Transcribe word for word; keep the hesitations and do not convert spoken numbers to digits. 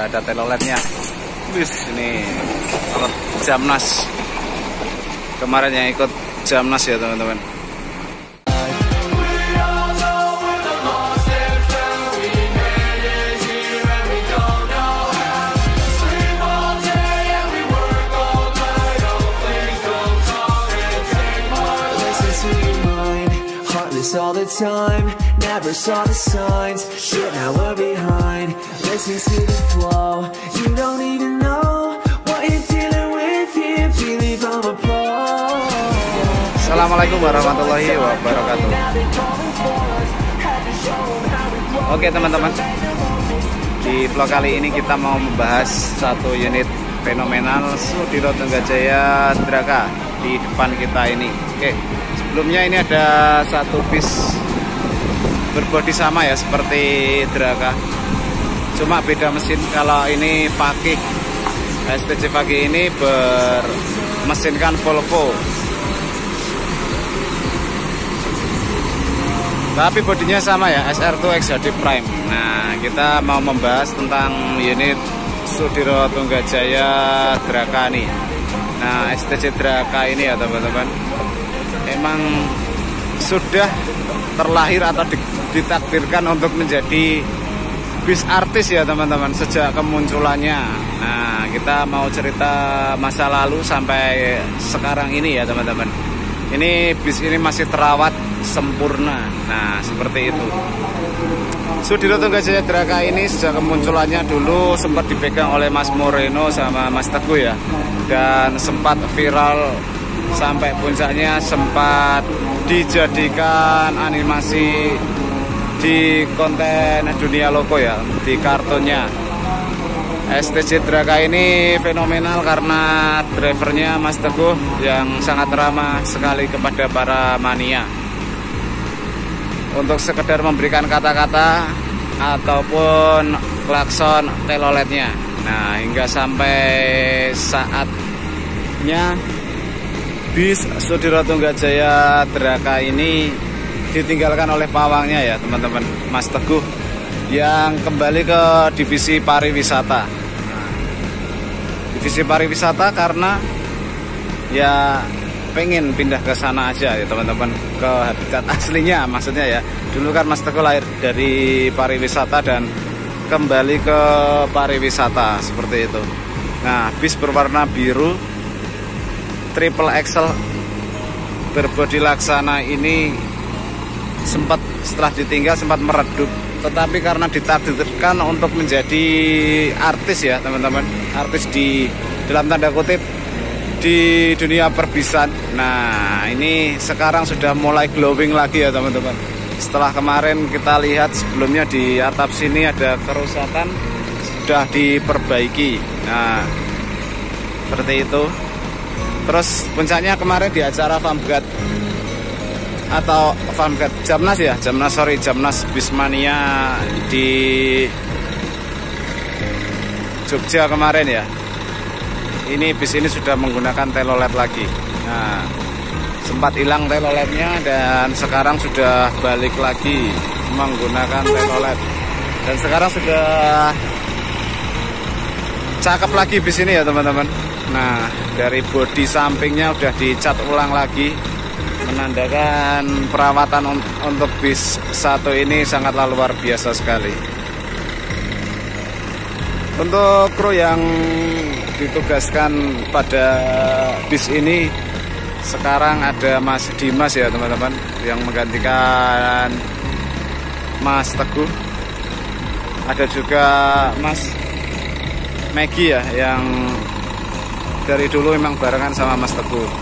udah ada teloletnya. Wis, ini alat Jamnas. Kemarin yang ikut Jamnas ya teman-teman. All the time, never saw the signs. Shit, now we're behind. Listen to the flow. You don't even know what you're dealing with here. Believe I'm a pro. Assalamualaikum warahmatullahi wabarakatuh. Oke teman-teman, di vlog kali ini kita mau membahas satu unit fenomenal Sudiro Tunggajaya Draka di depan kita ini. Oke. Sebelumnya ini ada satu bis berbodi sama ya seperti Draka, cuma beda mesin. Kalau ini Fakih, S T C Fakih ini bermesinkan Volvo, tapi bodinya sama ya, S R dua X H D Prime. Nah, kita mau membahas tentang unit Sudiro Tunggajaya Draka nih. Nah, S T C Draka ini ya teman-teman, emang sudah terlahir atau ditakdirkan untuk menjadi bis artis ya teman-teman sejak kemunculannya. Nah, kita mau cerita masa lalu sampai sekarang ini ya teman-teman. Ini bis ini masih terawat sempurna. Nah, seperti itu. Sudiro Tunggajaya Draka ini sejak kemunculannya dulu sempat dipegang oleh Mas Moreno sama Mas Teguh ya, dan sempat viral sampai puncaknya sempat dijadikan animasi di konten Dunia Loko ya, di kartunnya. S T C Draka ini fenomenal karena drivernya Mas Teguh yang sangat ramah sekali kepada para mania, untuk sekedar memberikan kata-kata ataupun klakson teloletnya. Nah, hingga sampai saatnya bis Sudiro Tunggajaya Draka ini ditinggalkan oleh pawangnya ya teman-teman, Mas Teguh, yang kembali ke divisi pariwisata. Nah, divisi pariwisata karena ya pengen pindah ke sana aja ya teman-teman, ke habitat aslinya maksudnya ya. Dulu kan Mas Teguh lahir dari pariwisata dan kembali ke pariwisata seperti itu. Nah, bis berwarna biru triple axle berbodi laksana ini sempat setelah ditinggal sempat meredup, tetapi karena ditakdirkan untuk menjadi artis ya teman-teman, artis di dalam tanda kutip di dunia perbisan. Nah, ini sekarang sudah mulai glowing lagi ya teman-teman. Setelah kemarin kita lihat sebelumnya di atap sini ada kerusakan, sudah diperbaiki. Nah, seperti itu. Terus puncaknya kemarin di acara Famgat atau Famgat Jamnas ya, Jamnas sorry Jamnas Bismania di Jogja kemarin ya. Ini bis ini sudah menggunakan telolet lagi. Nah, sempat hilang teloletnya dan sekarang sudah balik lagi menggunakan telolet. Dan sekarang sudah cakep lagi bis ini ya teman-teman. Nah, dari bodi sampingnya udah dicat ulang lagi, menandakan perawatan un untuk bis satu ini sangatlah luar biasa sekali. Untuk kru yang ditugaskan pada bis ini sekarang ada Mas Dimas ya teman-teman, yang menggantikan Mas Teguh. Ada juga Mas Megi ya, yang dari dulu memang barengan sama Mas Teguh.